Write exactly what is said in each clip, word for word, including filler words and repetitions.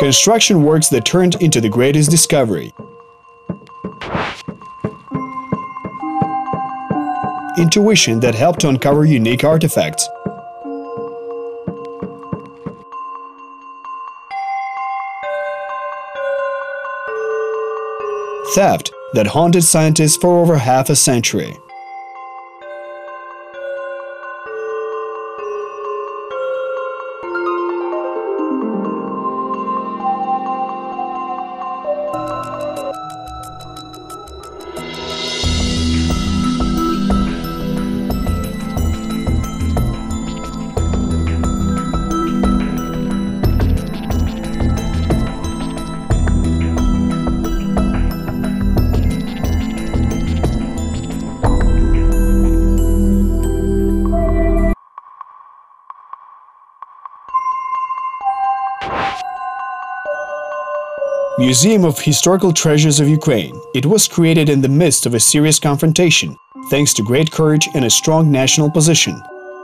Construction works that turned into the greatest discovery. Intuition that helped to uncover unique artifacts. Theft that haunted scientists for over half a century. Museum of Historical Treasures of Ukraine. It was created in the midst of a serious confrontation, thanks to great courage and a strong national position.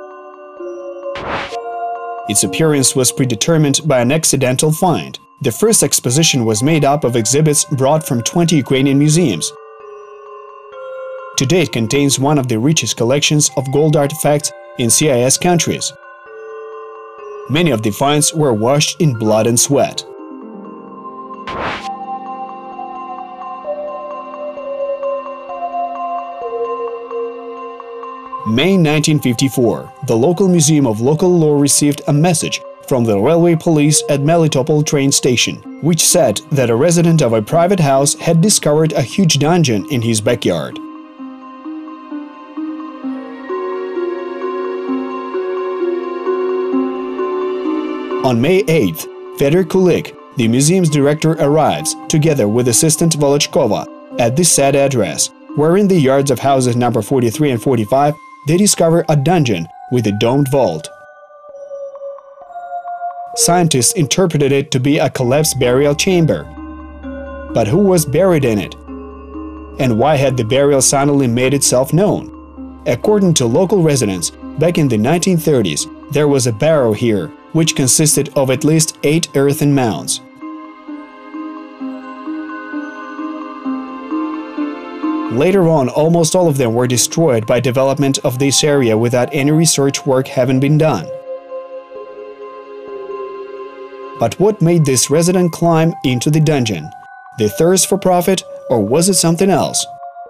Its appearance was predetermined by an accidental find. The first exposition was made up of exhibits brought from twenty Ukrainian museums. Today it contains one of the richest collections of gold artifacts in C I S countries. Many of the finds were washed in blood and sweat. May nineteen fifty-four, the local Museum of Local Law received a message from the railway police at Melitopol train station, which said that a resident of a private house had discovered a huge dungeon in his backyard. On May eighth, Fedor Kulik, the museum's director, arrives, together with assistant Volodchkova, at the said address, where in the yards of houses number forty-three and forty-five they discover a dungeon with a domed vault. Scientists interpreted it to be a collapsed burial chamber. But who was buried in it? And why had the burial suddenly made itself known? According to local residents, back in the nineteen thirties, there was a barrow here, which consisted of at least eight earthen mounds. Later on, almost all of them were destroyed by development of this area without any research work having been done. But what made this resident climb into the dungeon? The thirst for profit, or was it something else?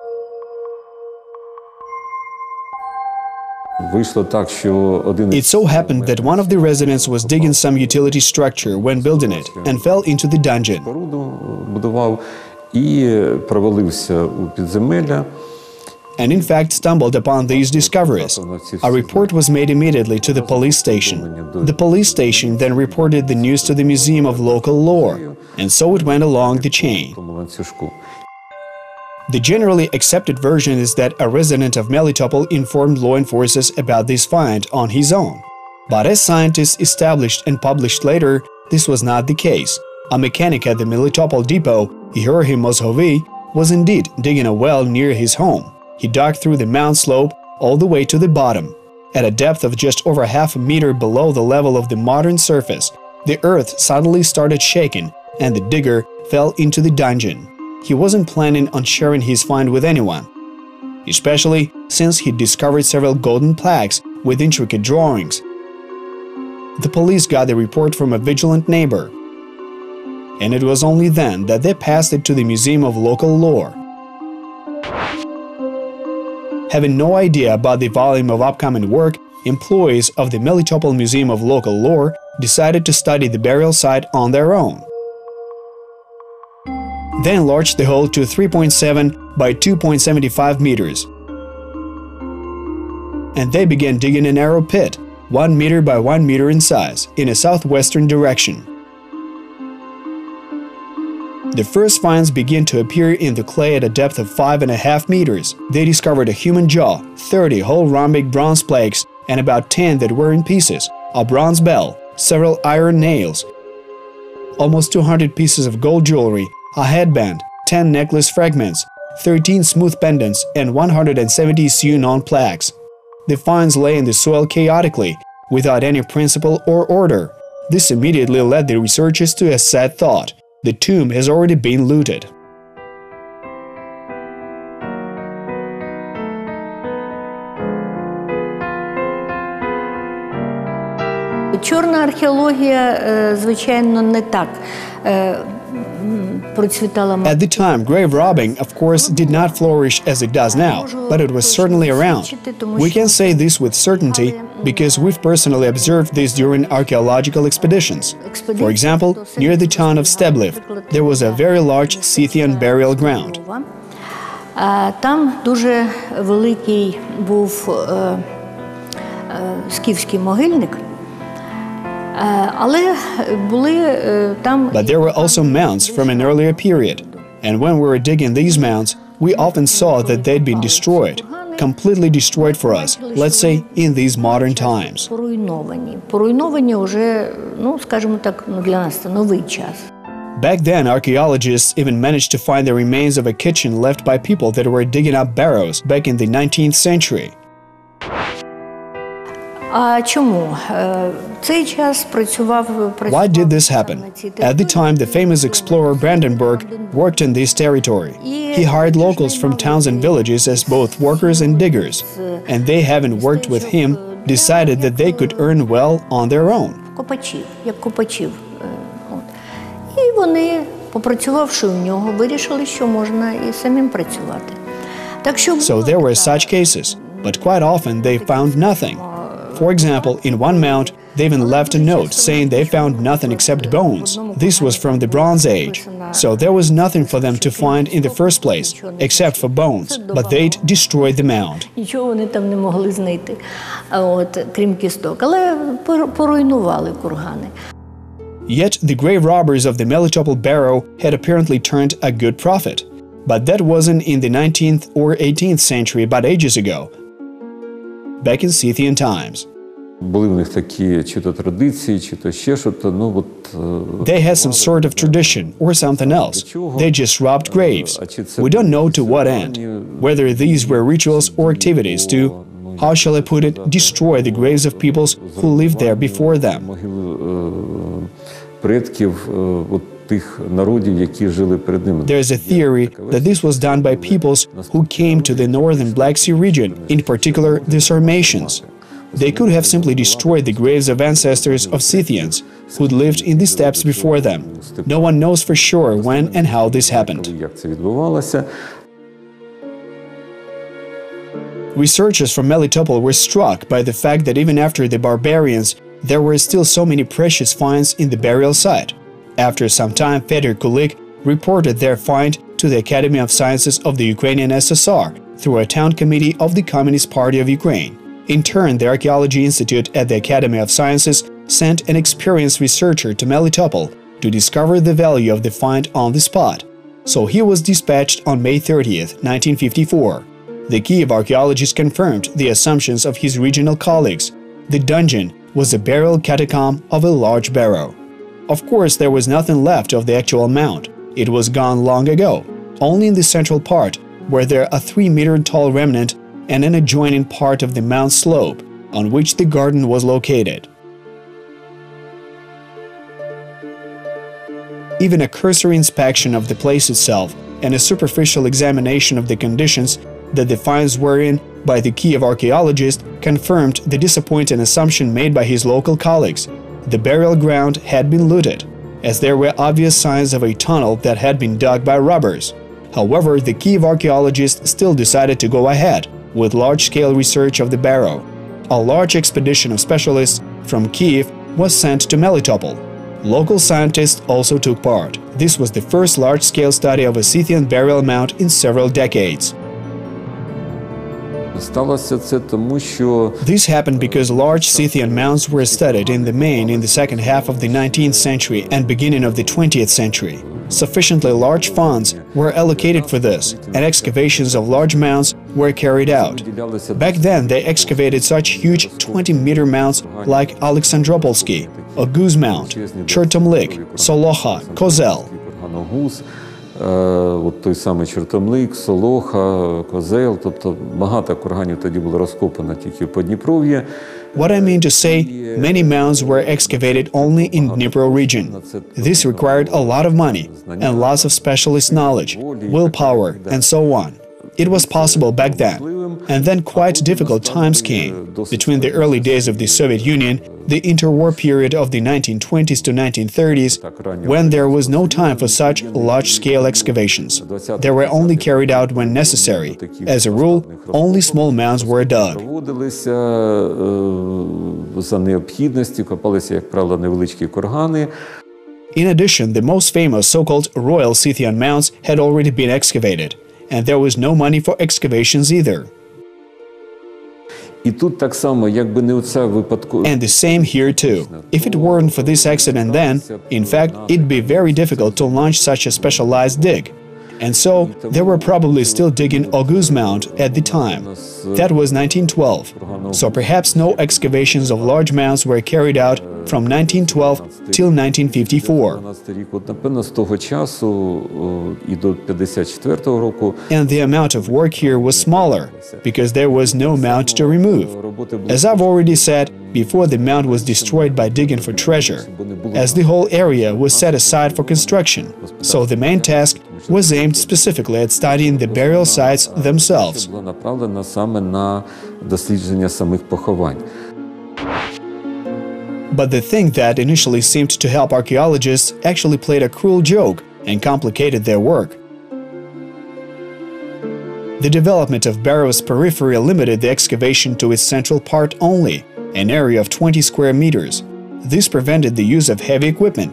It so happened that one of the residents was digging some utility structure when building it and fell into the dungeon. And in fact stumbled upon these discoveries. A report was made immediately to the police station. The police station then reported the news to the Museum of Local Lore, and so it went along the chain. The generally accepted version is that a resident of Melitopol informed law enforcers about this find on his own. But as scientists established and published later, this was not the case. A mechanic at the Melitopol depot, Ihor Moshovi, was indeed digging a well near his home. He dug through the mound slope all the way to the bottom. At a depth of just over half a meter below the level of the modern surface, the earth suddenly started shaking and the digger fell into the dungeon. He wasn't planning on sharing his find with anyone, especially since he discovered several golden plaques with intricate drawings. The police got the report from a vigilant neighbor, and it was only then that they passed it to the Museum of Local Lore. Having no idea about the volume of upcoming work, employees of the Melitopol Museum of Local Lore decided to study the burial site on their own. They enlarged the hole to three point seven by two point seven five meters. And they began digging a narrow pit, one meter by one meter in size, in a southwestern direction. The first finds began to appear in the clay at a depth of five and a half meters. They discovered a human jaw, thirty whole rhombic bronze plaques, and about ten that were in pieces, a bronze bell, several iron nails, almost two hundred pieces of gold jewelry, a headband, ten necklace fragments, thirteen smooth pendants, and one hundred seventy sewn-on plaques. The finds lay in the soil chaotically, without any principle or order. This immediately led the researchers to a sad thought: the tomb has already been looted. Чорна археологія, звичайно, не так процвітала. At the time, grave robbing, of course, did not flourish as it does now, but it was certainly around. We can say this with certainty because we've personally observed this during archaeological expeditions. For example, near the town of Stebliv, there was a very large Scythian burial ground. Там дуже великий був скіфський могильник. But there were also mounds from an earlier period, and when we were digging these mounds, we often saw that they'd been destroyed, completely destroyed for us, let's say, in these modern times. Back then, archaeologists even managed to find the remains of a kitchen left by people that were digging up barrows back in the nineteenth century. Why did this happen? At the time, the famous explorer Brandenburg worked in this territory. He hired locals from towns and villages as both workers and diggers, and they, having worked with him, decided that they could earn well on their own. So there were such cases, but quite often they found nothing. For example, in one mound, they even left a note saying they found nothing except bones. This was from the Bronze Age, so there was nothing for them to find in the first place, except for bones, but they'd destroyed the mound. Yet the grave robbers of the Melitopol barrow had apparently turned a good profit. But that wasn't in the nineteenth or eighteenth century, but ages ago, back in Scythian times. They had some sort of tradition or something else. They just robbed graves. We don't know to what end, whether these were rituals or activities to, how shall I put it, destroy the graves of peoples who lived there before them. There's a theory that this was done by peoples who came to the northern Black Sea region, in particular the Sarmatians. They could have simply destroyed the graves of ancestors of Scythians who'd lived in the steppes before them. No one knows for sure when and how this happened. Researchers from Melitopol were struck by the fact that even after the barbarians, there were still so many precious finds in the burial site. After some time, Fedor Kulik reported their find to the Academy of Sciences of the Ukrainian S S R through a town committee of the Communist Party of Ukraine. In turn, the Archaeology Institute at the Academy of Sciences sent an experienced researcher to Melitopol to discover the value of the find on the spot. So he was dispatched on May thirtieth, nineteen fifty-four. The Kiev archaeologist confirmed the assumptions of his regional colleagues. The dungeon was a burial catacomb of a large barrow. Of course, there was nothing left of the actual mound. It was gone long ago. Only in the central part, where there a three-meter-tall remnant and an adjoining part of the mound slope, on which the garden was located. Even a cursory inspection of the place itself and a superficial examination of the conditions that the finds were in by the Kiev archaeologist confirmed the disappointing assumption made by his local colleagues. The burial ground had been looted, as there were obvious signs of a tunnel that had been dug by robbers. However, the Kiev archaeologist still decided to go ahead with large-scale research of the barrow. A large expedition of specialists from Kiev was sent to Melitopol. Local scientists also took part. This was the first large-scale study of a Scythian burial mound in several decades. This happened because large Scythian mounds were studied in the main in the second half of the nineteenth century and beginning of the twentieth century. Sufficiently large funds were allocated for this, and excavations of large mounds were carried out. Back then, they excavated such huge twenty-meter mounds like Alexandropolsky, Oguz Mound, Chertomlik, Solocha, Kozel. от той самий чортомлик, Солоха, Козел, тобто багато курганів тоді було розкопано тільки в Подніпров'ї. What I mean to say, many mounds were excavated only in Dnipro region. This required a lot of money and lots of specialist knowledge, willpower, and so on. It was possible back then. And then quite difficult times came. Between the early days of the Soviet Union, the interwar period of the nineteen twenties to nineteen thirties, when there was no time for such large-scale excavations. They were only carried out when necessary. As a rule, only small mounds were dug. За необхідності копалися, як правило, невеличкі кургани. In addition, the most famous so-called royal Scythian mounds had already been excavated, and there was no money for excavations either. І тут так само, якби не оця випадковість. And the same here too. If it weren't for this accident then, in fact, it'd be very difficult to launch such a specialized dig. And so, they were probably still digging August Mound at the time. That was nineteen twelve. So perhaps no excavations of large mounds were carried out from nineteen twelve till nineteen fifty-four. And the amount of work here was smaller, because there was no mound to remove. As I've already said, before the mound was destroyed by digging for treasure, as the whole area was set aside for construction. So the main task was aimed specifically at studying the burial sites themselves. But the thing that initially seemed to help archaeologists actually played a cruel joke and complicated their work. The development of Barrow's periphery limited the excavation to its central part only, an area of twenty square meters. This prevented the use of heavy equipment.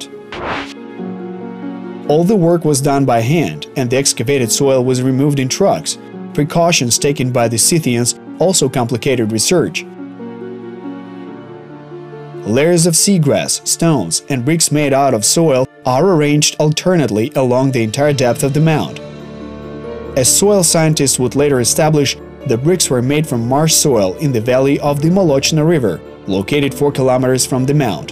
All the work was done by hand, and the excavated soil was removed in trucks. Precautions taken by the Scythians also complicated research. Layers of seagrass, stones, and bricks made out of soil are arranged alternately along the entire depth of the mound. As soil scientists would later establish, the bricks were made from marsh soil in the valley of the Molochna River, located four kilometers from the mound.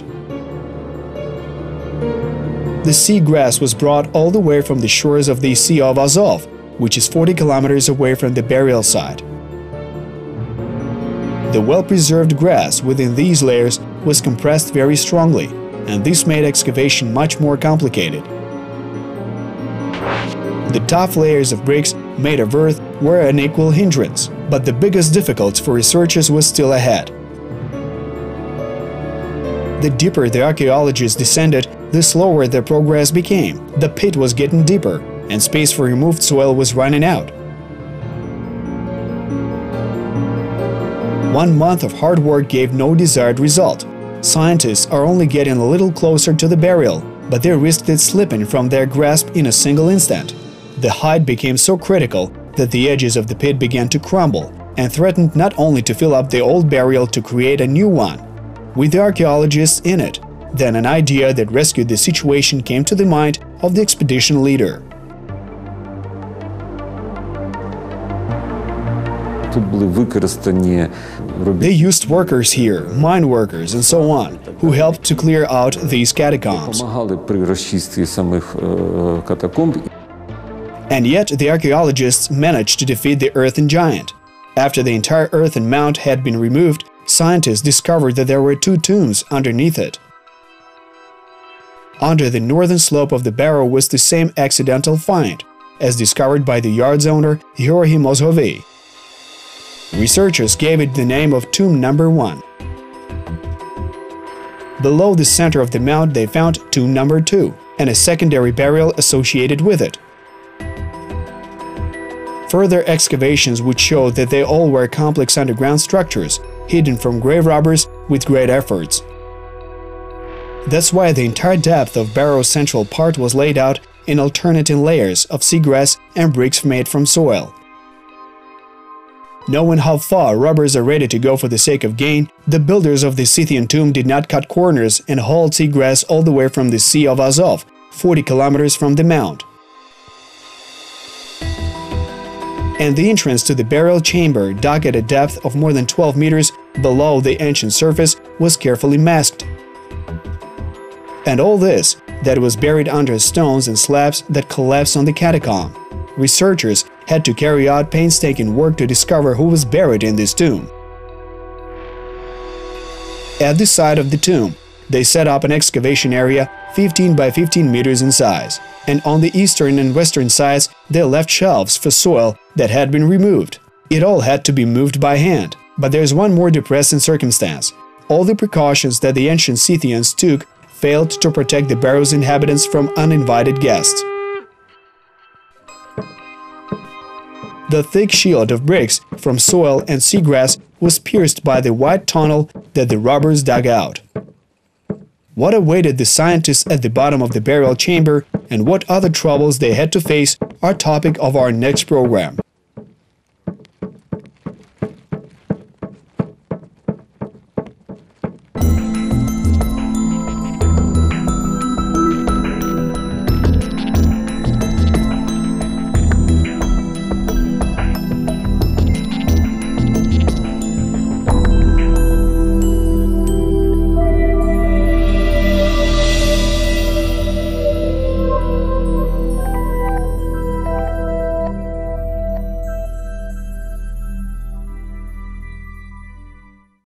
The seagrass was brought all the way from the shores of the Sea of Azov, which is forty kilometers away from the burial site. The well-preserved grass within these layers was compressed very strongly, and this made excavation much more complicated. The tough layers of bricks made of earth were an equal hindrance, but the biggest difficulty for researchers was still ahead. The deeper the archaeologists descended, the slower their progress became. The pit was getting deeper, and space for removed soil was running out. One month of hard work gave no desired result. Scientists are only getting a little closer to the burial, but they risked it slipping from their grasp in a single instant. The height became so critical that the edges of the pit began to crumble and threatened not only to fill up the old burial to create a new one. With the archaeologists in it, then an idea that rescued the situation came to the mind of the expedition leader. They used workers here, mine workers and so on, who helped to clear out these catacombs. And yet the archaeologists managed to defeat the earthen giant. After the entire earthen mound had been removed, scientists discovered that there were two tombs underneath it. Under the northern slope of the barrow was the same accidental find, as discovered by the yard's owner Georgy Mozhovy. Researchers gave it the name of tomb number one. Below the center of the mound they found tomb number two, and a secondary burial associated with it. Further excavations would show that they all were complex underground structures, hidden from grave robbers with great efforts. That's why the entire depth of Barrow's central part was laid out in alternating layers of seagrass and bricks made from soil. Knowing how far robbers are ready to go for the sake of gain, the builders of the Scythian tomb did not cut corners and hauled seagrass all the way from the Sea of Azov, forty kilometers from the mound. And the entrance to the burial chamber, dug at a depth of more than twelve meters below the ancient surface, was carefully masked. And all this that was buried under stones and slabs that collapsed on the catacomb. Researchers had to carry out painstaking work to discover who was buried in this tomb. At the side of the tomb, they set up an excavation area fifteen by fifteen meters in size, and on the eastern and western sides they left shelves for soil that had been removed. It all had to be moved by hand, but there's one more depressing circumstance. All the precautions that the ancient Scythians took failed to protect the barrow's inhabitants from uninvited guests. The thick shield of bricks from soil and seagrass was pierced by the wide tunnel that the robbers dug out. What awaited the scientists at the bottom of the burial chamber and what other troubles they had to face are topic of our next program.